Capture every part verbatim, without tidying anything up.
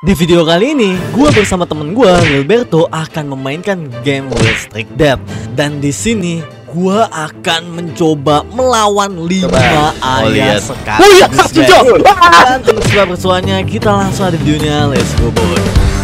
Di video kali ini, gue bersama temen gue, Gilberto, akan memainkan game Wild Streak Dead. Dan di sini, gue akan mencoba melawan lima ayah sekaligus, guys. Dan untuk sebab persuannya, kita langsung ada videonya. Let's go, boy.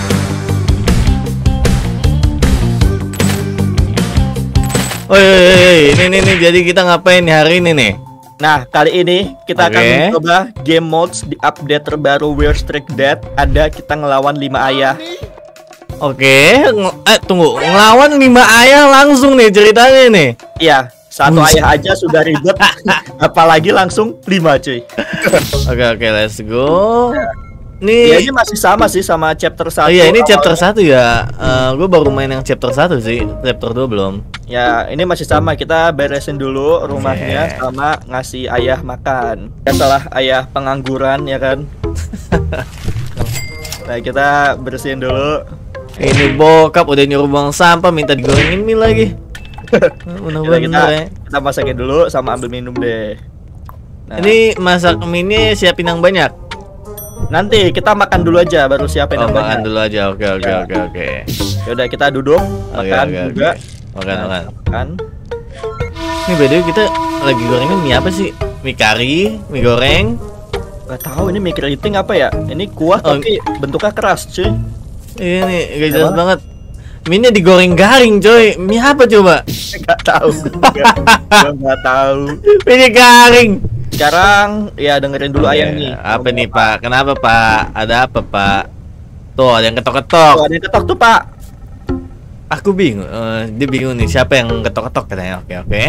Woi, ini nih nih. Jadi kita ngapain nih hari ini nih? Nah, kali ini kita Oke. akan mencoba game modes di update terbaru Wild Streak Dead. Ada kita ngelawan lima ayah. Oke, ng- eh tunggu, ngelawan lima ayah langsung nih ceritanya nih. Iya, satu Buset. ayah aja sudah ribet, apalagi langsung lima cuy. Oke oke, let's go. Iya, Nih, ini masih sama sih sama chapter oh satu. iya ini awalnya. chapter satu ya. gue baru main yang chapter satu sih, chapter dua belum. Ya, ini masih sama. Kita beresin dulu rumahnya Oke. sama ngasih ayah makan. Ya salah ayah pengangguran ya kan. Nah, kita bersihin dulu. Ini bokap udah nyuruh buang sampah, minta digorengin mie lagi. Bener Kita, kita, bener ya. kita masakin dulu sama ambil minum deh. Nah, Ini masak mie siapin yang banyak. nanti kita makan dulu aja baru siapin Oh, yang makan banyak. dulu aja. Oke oke Ya. oke oke. Yaudah kita duduk Oke makan oke juga. oke. Makan Nah, makan. makan. Ini by the way kita lagi gorengin mie apa sih? Mie kari, mie goreng. Gak tahu ini mie keriting apa ya? Ini kuah Oh. tapi bentuknya keras cuy. Ini gak jelas Apa? banget. Mie-nya digoreng garing, coy. Mie apa coba? Gak tahu. Gak, gua nggak tahu. Mie garing. Sekarang ya dengerin dulu ayah nih. Apa nih, Pak? Kenapa, Pak? Ada apa, Pak? Tuh, ada yang ketok-ketok. Tuh, ada yang ketok tuh Pak. Aku bingung. Eh, dia bingung nih siapa yang ketok-ketok katanya. Oke, oke.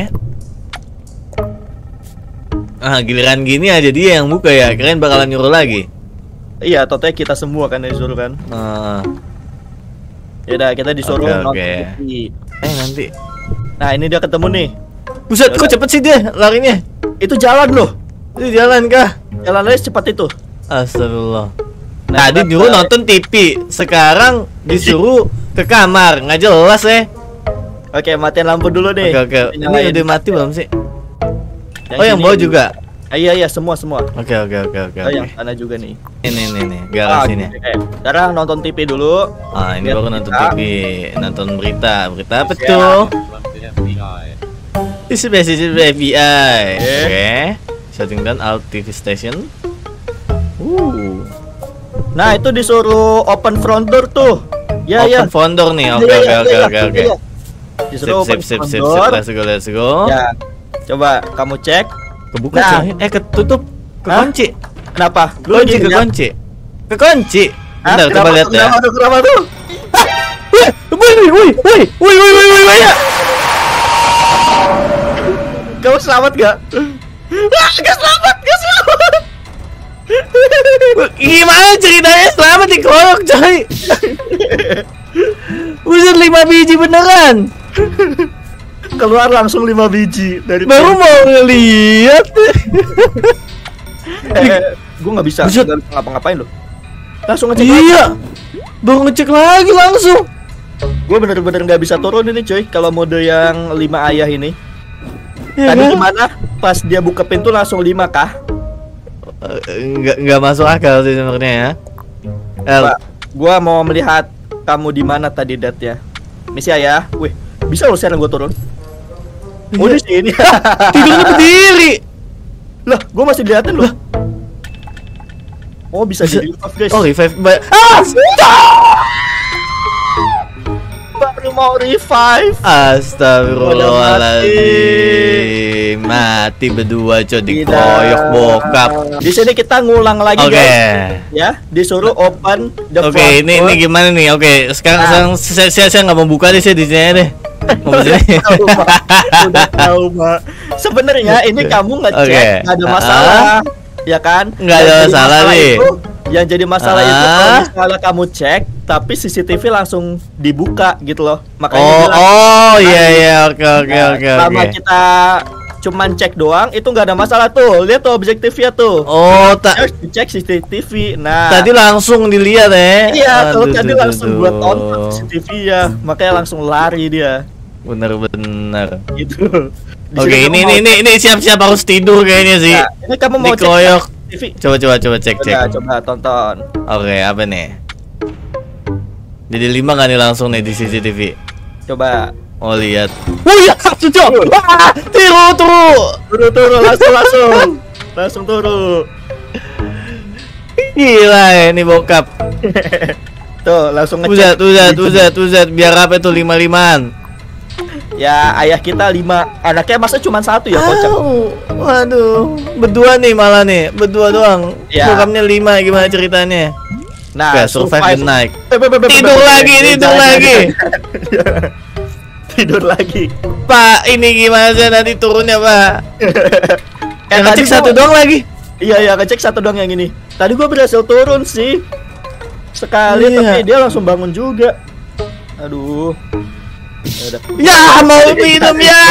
Ah, giliran gini aja dia yang buka ya. Keren bakalan nyuruh lagi. Iya, totalnya kita semua kan yang disuruh kan. Eh, Yaudah kita disuruh Oke, nonton oke. T V. eh nanti. Nah ini dia ketemu nih. Buset, kok cepet sih dia larinya? Itu jalan loh. Itu jalan kah? Jalan aja cepat itu. Astagfirullah. Nah, Tadi kita- dulu nonton T V, sekarang disuruh ke kamar, nggak jelas ya. Oke, matiin lampu dulu nih. Oke oke. Ini Nyalain. udah mati belum sih? Yang Oh yang sini bawah dulu. juga. Ah, iya iya semua semua. Oke oke oke oke. Oh oke. yang sana juga nih. Ini ini nih, Ah, garis ini. oke. Sekarang nonton T V dulu. Ah ini Lihat baru nonton T berita. V, nonton berita. Berita apa Ya. tuh? This is message F B I. Oke. Oke. Shutting down all T V station. Uh. Nah itu disuruh open front door tuh. Ya ya. Open founder nih. Oke Iya, oke iya, oke iya, oke oke. iya. Sip Disuruh sip open sip front sip sip. door. Let's go let's go. Ya. Coba kamu cek. Kebuka Nah. coy. Eh ketutup. Hah? Kekunci. Kenapa? Lu Kunci lagi lihat? kekunci. Kekunci. Hah? Bentar coba Kenapa lihat tuh? ya. Kenapa tuh? Kenapa tuh? Woi, woi, woi, woi, woi, woi, woi, woi, woi. Kamu selamat gak? Ah, gak selamat, gak selamat. Gimana ceritanya selamat dikeroyok coy? Buset lima biji beneran. Keluar langsung lima biji dari Baru mau ngeliat. Eh, gue nggak bisa, Buset. nggak bisa ngapa-ngapain loh. Langsung ngecek lagi. Iya. Baru ngecek lagi langsung. Gue bener-bener nggak bisa turun ini cuy. Kalau mode yang lima ayah ini. Ya Tadi kan? gimana? Pas dia buka pintu langsung lima kah? Eh, Nggak nggak masuk akal sih sebenarnya ya. El, Pak, gue mau melihat kamu di mana tadi dat ya. Misi ayah. Wih, bisa loh sekarang gue turun. Oh iya. di sini. Tidurnya berdiri. Lah, gue masih diliatin loh. Oh bisa, Bisa. jadi revive guys. Oh revive. Ba- ah! Baru mau revive. Astagfirullahaladzim. Mati berdua coy dikeroyok Tidak. bokap. Di sini kita ngulang lagi Oke. guys. Ya, disuruh open the Oke, front ini door. ini gimana nih? Oke, sekarang Nah. sekarang saya saya, saya nggak mau buka deh, saya di sini aja deh. Mau di sini. Tahu, Pak. Udah tahu, Pak. Sebenarnya ini kamu ngecek Oke. nggak ada masalah, ya kan? Nggak ada Yang jadi masalah nih. itu, yang jadi masalah itu Ah. kalau misalnya kamu cek, tapi C C T V langsung dibuka gitu loh. Makanya Oh, bilang, oh iya iya, oke oke nah, oke selama oke. kita cuman cek doang, itu nggak ada masalah tuh. Lihat tuh objektifnya tuh. Oh, tak Harus dicek C C T V. Nah, tadi langsung dilihat ya. iya, kalau Aduh, tadi duh, langsung duh, gua duh. tonton C C T V ya, makanya langsung lari dia. Bener-bener. Gitu. Di Oke, sini ini kamu ini mau- ini ini siap-siap harus tidur kayaknya sih. Nah, ini kamu mau cek Dikeroyok. T V. Coba coba coba cek cek. Coba, coba tonton. Oke, apa nih? Jadi lima kan nih langsung nih di C C T V. Coba. Oh lihat. Oh iya, sudah. Ah, tiru turu. Turu turu langsung langsung. Langsung turu. Gila ya ini bokap. Tuh, langsung Uzat, ngecek. uzat, uzat, uzat. Biar apa itu lima-limaan? Ya, ayah kita lima. Anaknya masa cuma satu ya, kocak. Au, waduh, berdua nih malah nih, berdua doang. Ya. Bokapnya lima, gimana ceritanya? Nah, Oke, survive the night. Eh, be- be- be- be- Tidur be- be- lagi, be- tidur jangan, lagi. jangan. Tidur lagi. Pak, ini gimana sih nanti turunnya, Pak? Eh, Yang ngecek tadi satu gua- doang lagi. Iya, iya, ngecek satu doang yang ini. Tadi gua berhasil turun sih. Sekali, Iya. tapi dia langsung bangun juga. Aduh. Ya udah. Ya, mau minum ya.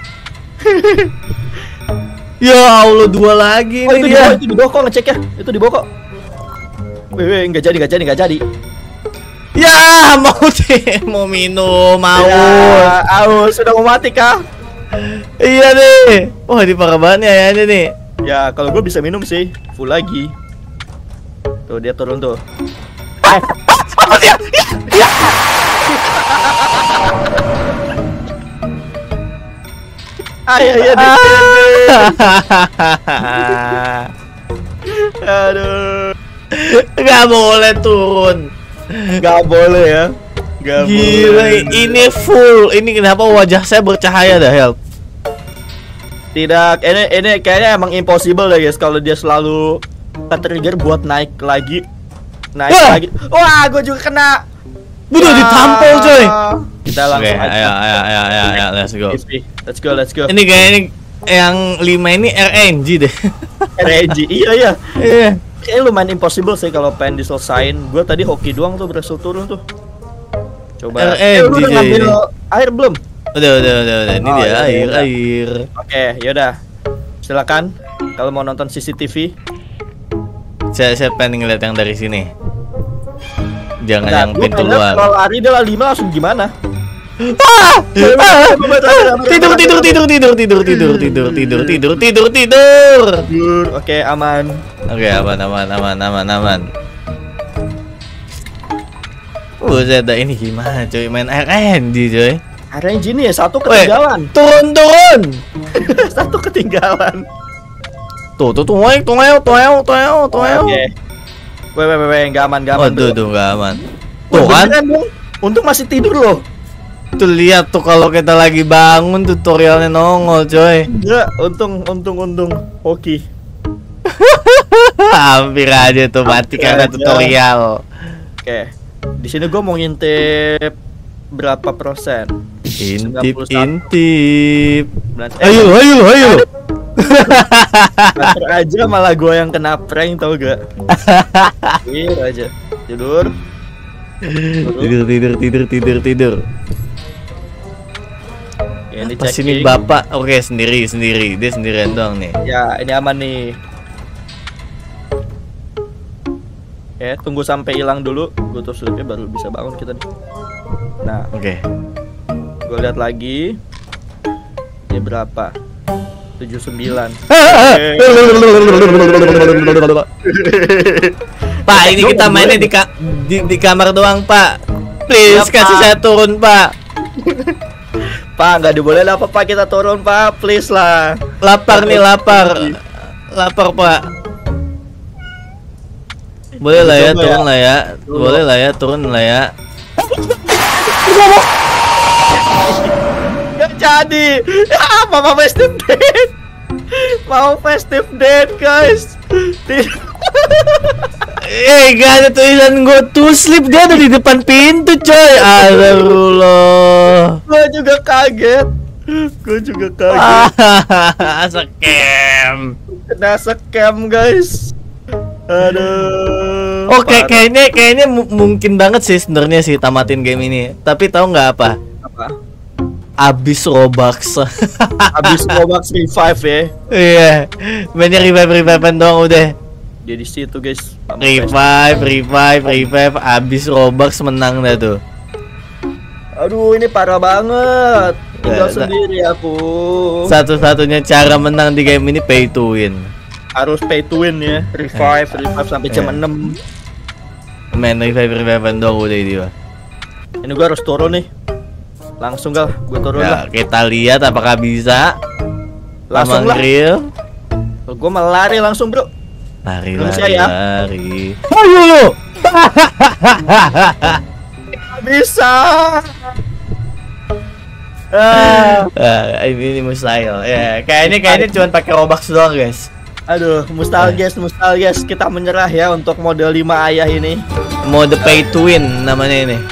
Ya Allah, dua lagi Oh, nih itu di dia. bawah, itu di bawah kok ngecek ya? Itu di bawah kok. Weh, weh, nggak jadi, nggak jadi, nggak jadi. Ya, mau sih, mau minum, mau. Ya, aus, sudah mau mati kah? Iya nih. Wah, ini parah banget ya ini nih. Ya, kalau gue bisa minum sih, full lagi. Tuh, dia turun tuh. Apa dia? Ya, ya. Ayah, ya, Ah. aduh. Gak boleh turun. Gak boleh ya. Gak Gila, boleh. ini full. Ini kenapa wajah saya bercahaya dah, Help? Tidak, ini ini kayaknya emang impossible ya guys kalau dia selalu trigger buat naik lagi. Naik Wah. lagi. Wah, gue juga kena. Butuh Wah. ditampol, coy. Kita Oke, langsung aja. ayo, ayo, ayo, ayo, ayo, let's go. Let's go, let's go. Ini kayaknya yang lima ini R N G deh. R N G, iya iya. Iya. Kayaknya lumayan impossible sih kalau pengen diselesain. Gue tadi hoki doang tuh berhasil turun tuh. Coba. R N G Eh, lu udah ngambil ini. air belum? Udah, udah, udah, udah. Ini Oh, dia iya, iya, air, iya. air. Oke, yaudah. Silakan kalau mau nonton C C T V. Saya, saya pengen ngeliat yang dari sini. Jangan Nah, yang gua pintu pengen luar. kalau lari dia lima langsung gimana? Ah! Ah! Tidur, tidur, tidur, tidur, tidur, tidur, tidur, tidur, tidur, tidur, tidur. Tidur. Oke, aman. Oke, aman, aman, aman, aman, aman. Buset dah, ini gimana coy, main R N G coy. R N G nih ya, satu Weh, ketinggalan. turun, turun. Satu ketinggalan. Tuh, tuh, tuh, tuh, tuh, tuh, tuh, tuh. Oke. Weh, weh, weh, weh, nggak aman, nggak aman. Waduh, bro. tuh, gak aman. Weh, Tuh kan, beneran, dong. Untung masih tidur loh. tuh lihat tuh kalau kita lagi bangun tutorialnya nongol coy. Enggak, untung, untung, untung. Hoki. Hampir aja tuh mati Hampir karena aja. tutorial. Oke. Di sini gue mau ngintip berapa persen? Intip, sembilan puluh satu. intip. Eh, Ayo, ayo, ayo. Terakhir aja malah gue yang kena prank tau gak? Tidur aja. Tidur. Tidur, tidur, tidur, tidur, tidur. Ya, ini Pas ini checking. bapak, oke sendiri, sendiri. Dia sendirian doang nih. Ya, ini aman nih. Oke, tunggu sampai hilang dulu. Gue tuh sleepnya baru bisa bangun kita nih. Nah, Oke. gue lihat lagi. Ini berapa? tujuh puluh sembilan. Pak, ini kita mainnya di, ka di, di kamar doang, Pak. Please, Ya, kasih Pak. saya turun, Pak. Pak, nggak diboleh apa Pak, kita turun Pak, please lah. Lapar nih, lapar. Lapar, Pak. Boleh lah ya, Coba turun ya. lah ya. Boleh lah ya, turun lah ya. Gak jadi. Ya, mama festive dead. Mau festive dead, guys. Eh, gak ada tulisan go to sleep. Dia ada di depan pintu, coy. Astagfirullah. Gue juga kaget. Gue juga kaget. Ah, scam. Kena scam, guys. Aduh. Oke, parah. kayaknya kayaknya mu- mungkin banget sih sebenarnya sih tamatin game ini. Tapi tahu nggak apa? Apa? Abis Robux. Habis Robux revive ya. Iya. Mainnya revive revive doang udah. Dia di situ, guys. Mama Revive, revive, revive. Abis Robux menang dah tuh. Aduh, ini parah banget. Tinggal Nah, sendiri aku. Satu-satunya cara menang di game ini pay to win. Harus pay to win ya. Revive, revive sampai jam Eh. enam. Main revive revive doang udah dia. Ini gua harus turun nih. Langsung gal, gua turun Ya, lah. kita lihat apakah bisa. Langsung Mamang lah. Real. Gua malah lari langsung, Bro. Lari, Belum lari, saya. lari. Ayo lu. Bisa. Ah, Ah, ini, ini mustahil. Ya, kayaknya kayaknya cuma pakai Robux doang, guys. aduh, mustahil guys, mustahil guys. Kita menyerah ya untuk model lima ayah ini. Mode pay to win namanya ini.